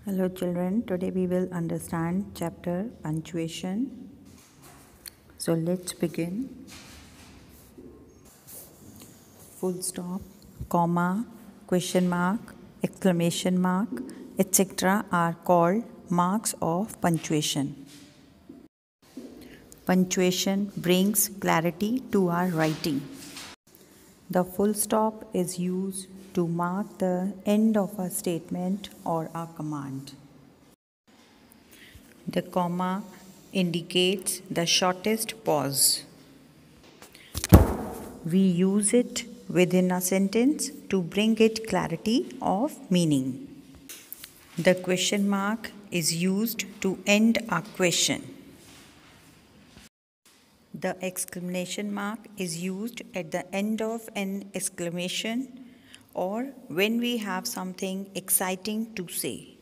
Hello children, today we will understand chapter punctuation. So let's begin. Full stop, comma, question mark, exclamation mark, etc. are called marks of punctuation. Punctuation brings clarity to our writing. The full stop is used to mark the end of a statement or a command. The comma indicates the shortest pause. We use it within a sentence to bring it clarity of meaning. The question mark is used to end a question. The exclamation mark is used at the end of an exclamation or when we have something exciting to say.